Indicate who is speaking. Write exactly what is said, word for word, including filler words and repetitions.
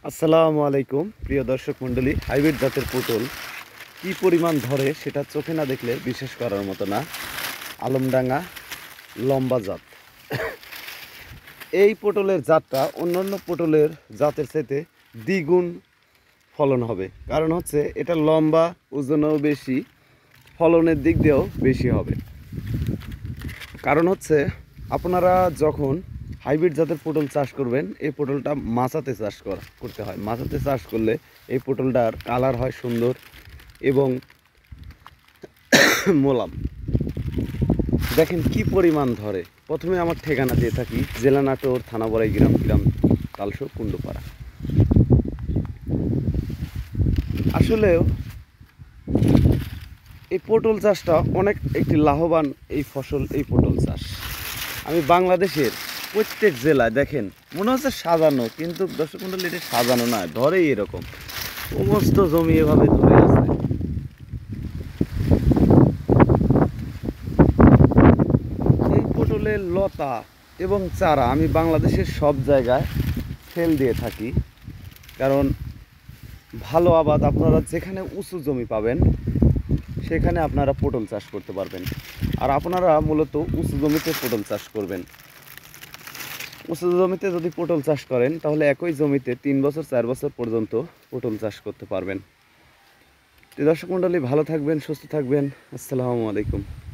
Speaker 1: আসসালামু আলাইকুম প্রিয় দর্শক মণ্ডলী। হাইব্রিড জাতের পটল কি পরিমাণ ধরে সেটা চোখে না দেখলে বিশ্বাস করার মতো না। আলমডাঙ্গা লম্বা জাত। এই পটলের জাতটা অন্যান্য পটলের জাতের চাইতে দ্বিগুণ ফলন হবে। কারণ হচ্ছে এটা লম্বা, ওজনও বেশি, ফলনের দিক দিয়েও বেশি হবে। কারণ হচ্ছে আপনারা যখন হাইব্রিড জাতের পটল চাষ করবেন, এই পটলটা মাচাতে চাষ করা করতে হয়। মাচাতে চাষ করলে এই পটলটার কালার হয় সুন্দর এবং মোলাম। দেখেন কি পরিমাণ ধরে। প্রথমে আমার ঠিকানা দিয়ে থাকি জেলা নাটোর, থানা বড়াই গ্রাম, গ্রাম তালসো কুণ্ডপাড়া। আসলেও এই পটল চাষটা অনেক একটি লাভবান এই ফসল, এই পটল চাষ। আমি বাংলাদেশের প্রত্যেক জেলায় দেখেন মনে হচ্ছে সাজানো, কিন্তু দর্শক মণ্ডলী এটা সাজানো নয়, ধরেই এরকম সমস্ত জমি এভাবে ধরে আছে। এই পটলের লতা এবং চারা আমি বাংলাদেশের সব জায়গায় ফেল দিয়ে থাকি। কারণ ভালো আবাদ আপনারা যেখানে উঁচু জমি পাবেন সেখানে আপনারা পটল চাষ করতে পারবেন। আর আপনারা মূলত উঁচু জমিতে পটল চাষ করবেন। উঁচু জমিতে যদি পটল চাষ করেন তাহলে একই জমিতে তিন বছর চার বছর পর্যন্ত পটল চাষ করতে পারবেন। দর্শক মণ্ডলী, ভালো থাকবেন, সুস্থ থাকবেন। আসসালামু আলাইকুম।